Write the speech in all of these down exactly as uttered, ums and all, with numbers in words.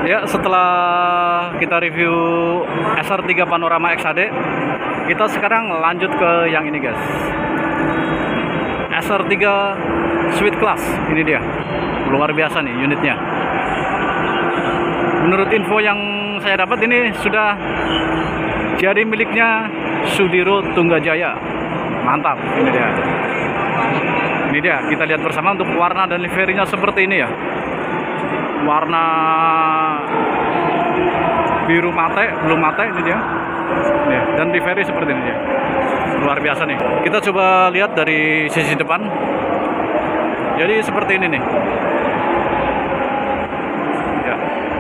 Ya, setelah kita review S R tiga Panorama X H D, kita sekarang lanjut ke yang ini guys. S R tiga Suite Class, ini dia. Luar biasa nih unitnya. Menurut info yang saya dapat, ini sudah jadi miliknya Sudiro Tunggajaya. Mantap, ini dia. Ini dia, kita lihat bersama untuk warna dan liverinya seperti ini ya. Warna biru mate, belum mate ini dia. Nih, dan livery seperti ini dia. Luar biasa nih. Kita coba lihat dari sisi depan. Jadi seperti ini nih. Ya.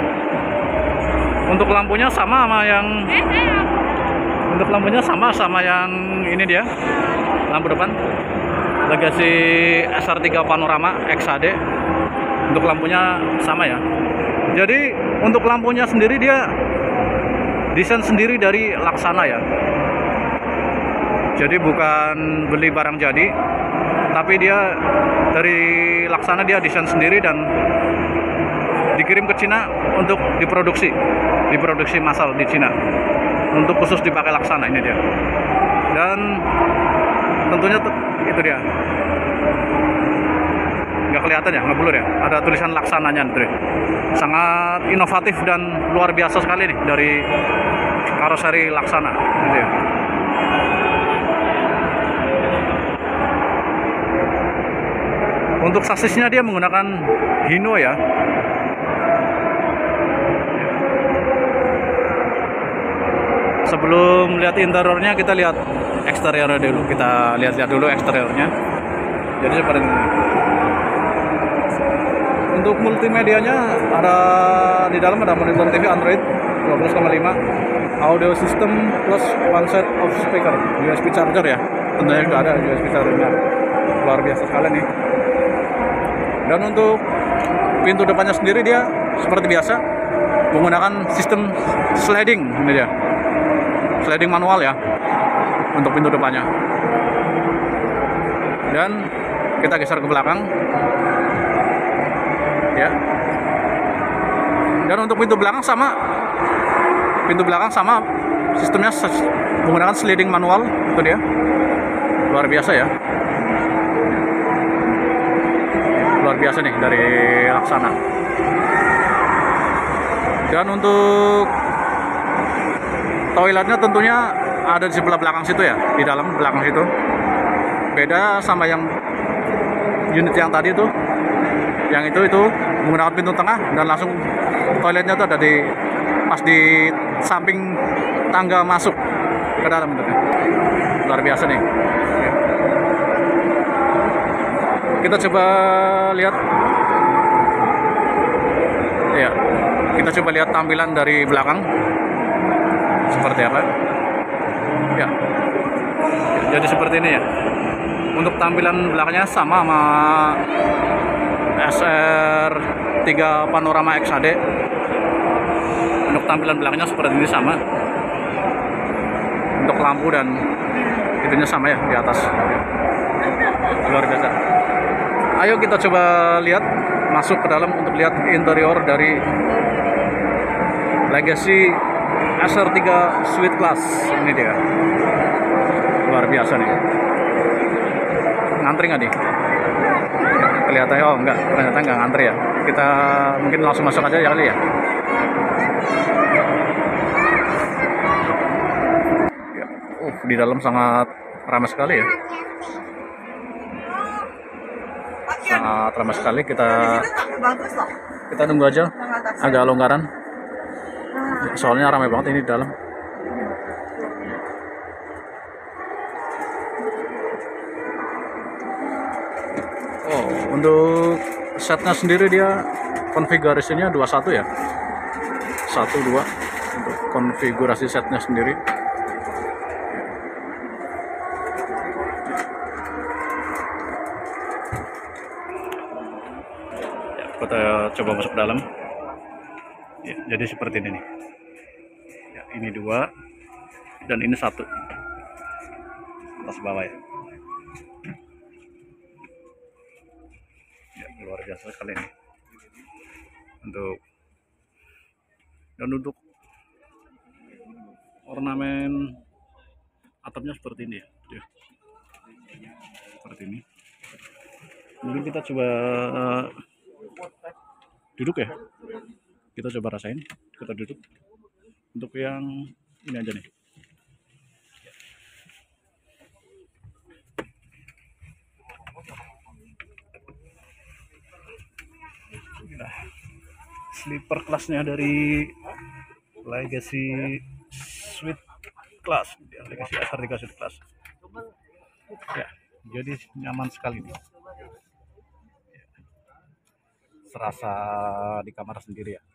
Untuk lampunya sama sama yang Untuk lampunya sama sama yang ini dia. Lampu depan Legacy S R tiga Panorama X H D. Untuk lampunya sama ya. Jadi untuk lampunya sendiri dia desain sendiri dari Laksana ya. Jadi bukan beli barang jadi, tapi dia dari Laksana, dia desain sendiri dan dikirim ke Cina untuk diproduksi, diproduksi massal di Cina untuk khusus dipakai Laksana, ini dia. Dan tentunya itu dia. Nggak kelihatan ya, nggak blur ya, ada tulisan Laksananya nih. Sangat inovatif dan luar biasa sekali nih dari karoseri Laksana gitu ya. Untuk sasisnya dia menggunakan Hino ya. Sebelum lihat interiornya, kita lihat eksteriornya dulu. Kita lihat-lihat dulu eksteriornya. Jadi seperti ini. Untuk multimedianya ada di dalam, ada monitor T V Android dua belas koma lima, audio system plus one set of speaker, U S B charger ya. Tentunya juga ada U S B chargernya. Luar biasa sekali nih. Dan untuk pintu depannya sendiri dia seperti biasa menggunakan sistem sliding, ini dia. Sliding manual ya untuk pintu depannya. Dan kita geser ke belakang. Ya. Dan untuk pintu belakang sama, pintu belakang sama sistemnya menggunakan sliding manual, itu dia. Luar biasa ya. Luar biasa nih dari Laksana. Dan untuk toiletnya tentunya ada di sebelah belakang situ ya, di dalam belakang situ. Beda sama yang unit yang tadi tuh. Yang itu itu menggunakan pintu tengah dan langsung toiletnya tuh ada di pas di samping tangga masuk ke dalam bentuknya. Luar biasa nih. Kita coba lihat. Ya, kita coba lihat tampilan dari belakang seperti apa. Ya. Jadi seperti ini ya. Untuk tampilan belakangnya sama sama S R tiga Panorama X H D. Untuk tampilan belakangnya seperti ini sama. Untuk lampu dan itunya sama ya di atas. Luar biasa. Ayo kita coba lihat, masuk ke dalam untuk lihat interior dari Legacy S R tiga Suite Class. Ini dia. Luar biasa nih. Ngantri nggak nih? Kelihatannya, oh enggak, ternyata enggak ngantri ya. Kita mungkin langsung masuk aja ya kali ya. Ya, uh, di dalam sangat ramai sekali ya. Sangat ramai sekali. Kita kita tunggu aja agak longgaran. Soalnya ramai banget ini di dalam. Oh, untuk setnya sendiri dia konfigurasinya dua puluh satu ya. satu dua untuk konfigurasi setnya sendiri. Ya, kita coba masuk ke dalam. Ya, jadi seperti ini nih. Ya, ini dua dan ini satu. Atas bawah ya. Ya, luar biasa sekali nih untuk Dan untuk ornamen atapnya seperti ini ya, seperti ini. Mungkin kita coba uh, duduk ya, kita coba rasain, kita duduk. Untuk yang ini aja nih. Nah, sleeper kelasnya dari Legacy Suite Class, Legacy S R tiga Suite Class. Ya, jadi nyaman sekali nih. Serasa di kamar sendiri ya.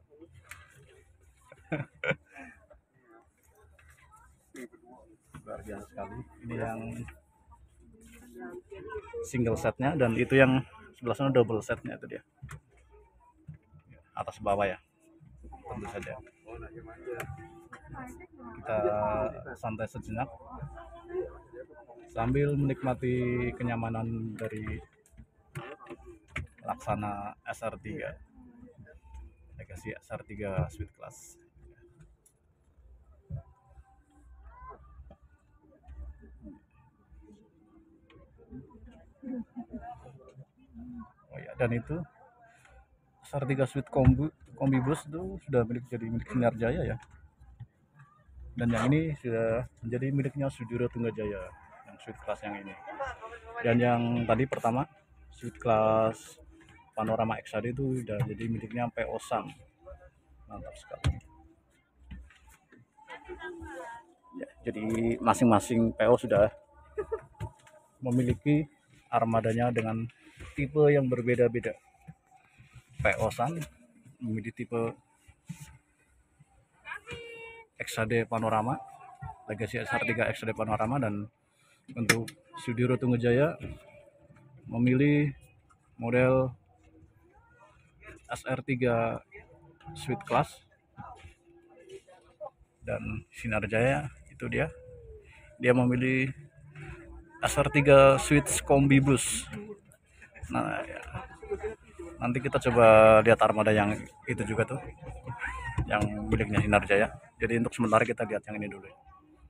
Luar biasa sekali. Ini yang single setnya, dan itu yang sebelah sana double setnya, itu dia. Atas bawah ya, tentu saja. Kita santai sejenak sambil menikmati kenyamanan dari Laksana S R tiga, Legacy S R tiga Suite Class. Oh ya, dan itu S R tiga Suite Kombi, Kombi Bus itu sudah milik jadi milik Sinar Jaya ya. Dan yang ini sudah menjadi miliknya Sudiro Tunggajaya, yang Suite Class yang ini. Dan yang tadi pertama Suite Class Panorama X H D itu sudah jadi miliknya P O Sang. Mantap sekali. Ya, jadi masing-masing P O sudah memiliki armadanya dengan tipe yang berbeda-beda. P O Sang memiliki tipe X H D Panorama, Legacy S R tiga X H D Panorama, dan untuk Sudiro Tunggajaya memilih model S R tiga Suite Class, dan Sinar Jaya itu dia dia memilih S R tiga Suite Kombi Bus. Nah ya, nanti kita coba lihat armada yang itu juga tuh, yang miliknya Sinar Jaya. Jadi untuk sementara kita lihat yang ini dulu ya.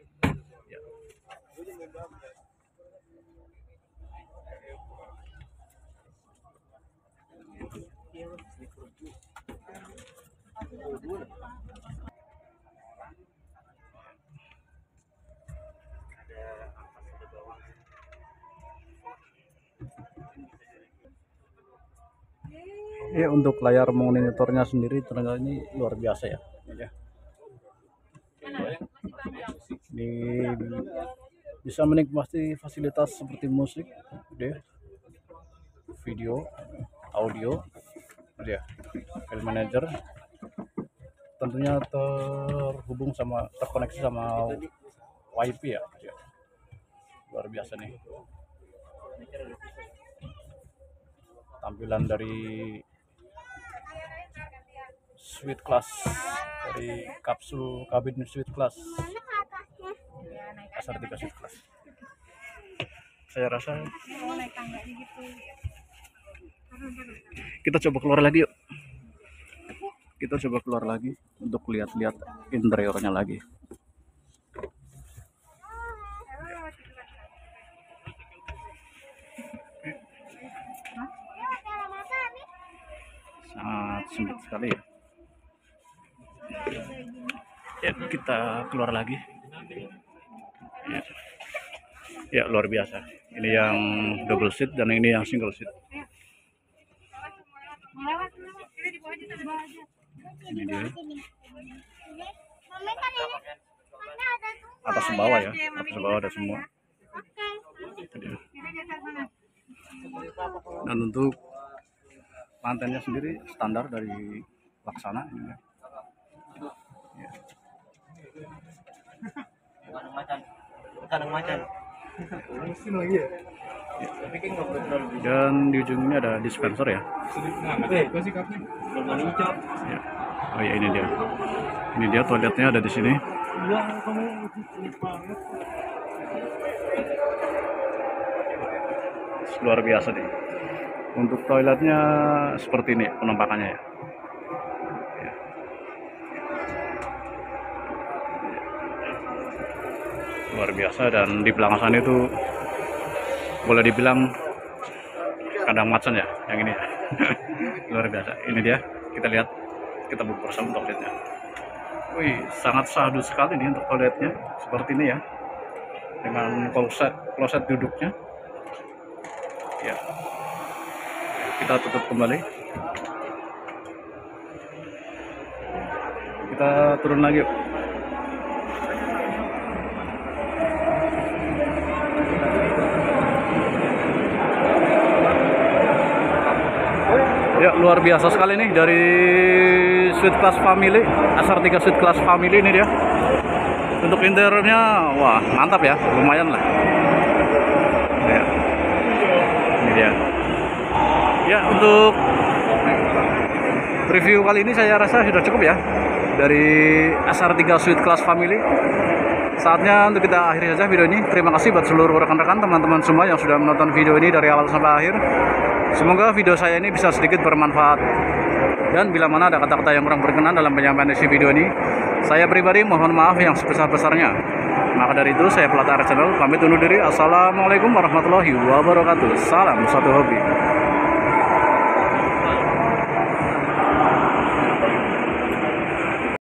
Ya, untuk layar monitornya sendiri ternyata ini luar biasa ya. Ini bisa menikmati fasilitas seperti musik, video, audio, ya, file manager. Tentunya terhubung sama terkoneksi sama WiFi ya. Luar biasa nih. Tampilan dari Suite Class, dari kapsul kabin Suite Class S R tiga Suite Class. Saya rasa kita coba keluar lagi yuk. Kita coba keluar lagi untuk lihat-lihat interiornya lagi. Sangat sempit sekali ya. Ya, kita keluar lagi. Ya. Ya, luar biasa. Ini yang double seat dan ini yang single seat. Ini dia. Atas bawah ya, atas bawah ada semua. Dan untuk lantainya sendiri standar dari Laksana ini ya. Ya. Dan di ujung ini ada dispenser ya. Ya. Oh ya, ini dia. Ini dia toiletnya ada di sini. Luar biasa nih. Untuk toiletnya seperti ini penampakannya ya. Ya. luar biasa. Dan di belakang sana itu boleh dibilang kandang macan ya, yang ini ya. Luar biasa. Ini dia, kita lihat, kita buka bersama toiletnya. Wih, sangat sahdu sekali nih untuk toiletnya, seperti ini ya, dengan kloset kloset duduknya. Ya, kita tutup kembali. Kita turun lagi yuk. Ya, luar biasa sekali nih dari Suite Class Family, Asar tiga Suite Class Family ini dia. Untuk interiornya, wah mantap ya, lumayan lah. Ya, ini dia. Ya, untuk review kali ini saya rasa sudah cukup ya dari Asar tiga Suite Class Family. Saatnya untuk kita akhiri saja video ini. Terima kasih buat seluruh rekan-rekan, teman-teman semua yang sudah menonton video ini dari awal sampai akhir. Semoga video saya ini bisa sedikit bermanfaat. Dan bila mana ada kata-kata yang kurang berkenan dalam penyampaian isi video ini, saya pribadi mohon maaf yang sebesar-besarnya. Maka dari itu saya Pelatara Channel pamit undur diri. Assalamualaikum warahmatullahi wabarakatuh. Salam satu hobi.